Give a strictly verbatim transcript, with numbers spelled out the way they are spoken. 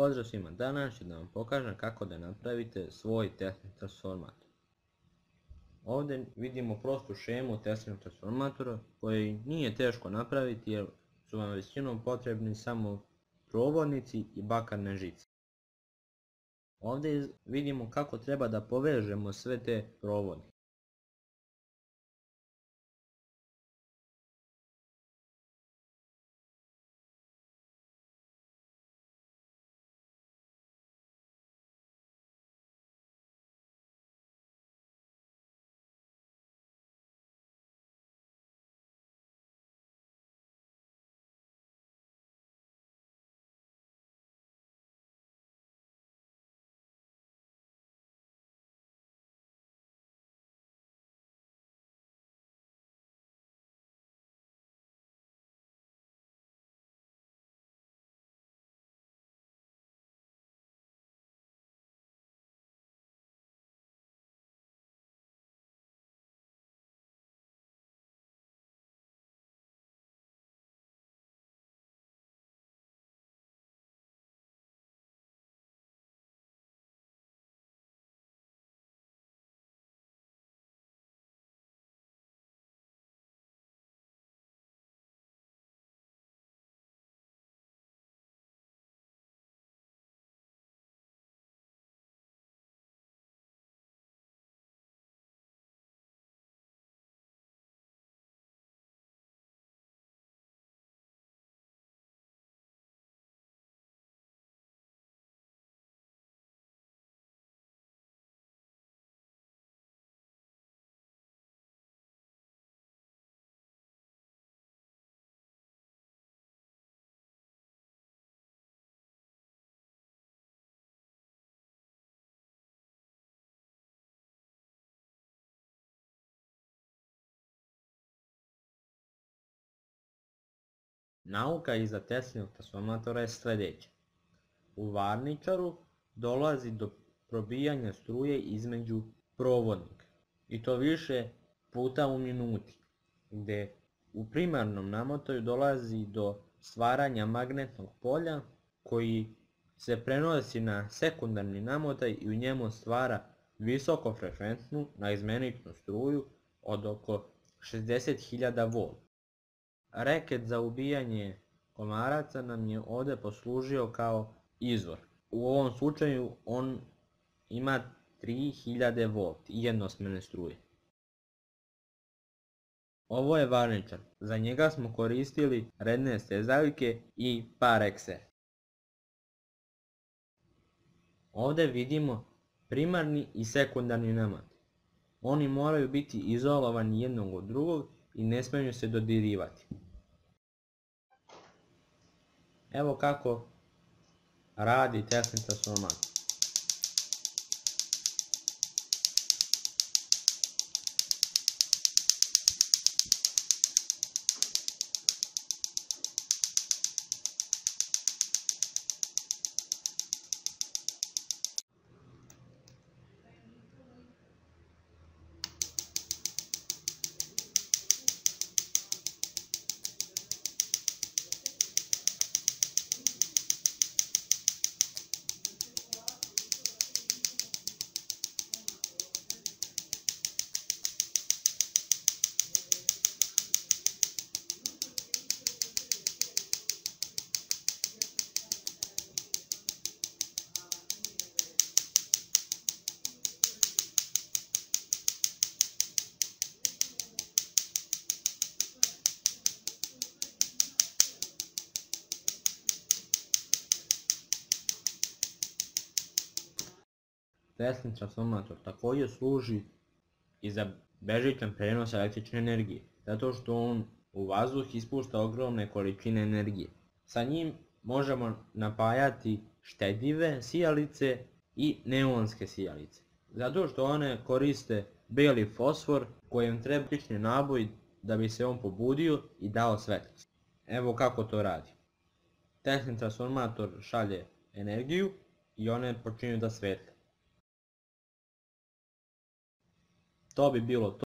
Pozdrav svima, danas ću da vam pokažem kako da napravite svoj Teslin transformator. Ovdje vidimo prostu šemu Teslinog transformatora koji nije teško napraviti jer su vam većinom potrebni samo provodnici i bakarne žice. Ovdje vidimo kako treba da povežemo sve te provodnike. Nauka iza Teslinog transformatora je sljedeća. U varničaru dolazi do probijanja struje između provodnika i to više puta u minuti, gdje u primarnom namotaju dolazi do stvaranja magnetnog polja koji se prenosi na sekundarni namotaj i u njemu stvara visokofrekventnu naizmjeničnu struju od oko šezdeset hiljada volti. Reket za ubijanje komaraca nam je ovdje poslužio kao izvor. U ovom slučaju on ima tri hiljade volti jednosmjerne struje. Ovo je varničar, za njega smo koristili redne stezaljke i par ekser. Ovdje vidimo primarni i sekundarni namot. Oni moraju biti izolovani jednog od drugog i ne smiju se dodirivati. Evo kako radi Teslin transformator. Teslin transformator također služi i za bežičan prenos električne energije, zato što on u vazduh ispušta ogromne količine energije. Sa njim možemo napajati štedljive sijalice i neonske sijalice, zato što one koriste beli fosfor kojem treba električni naboj da bi se on pobudio i dao svetlost. Evo kako to radi. Teslin transformator šalje energiju i one počinju da svetle. To bi bilo to.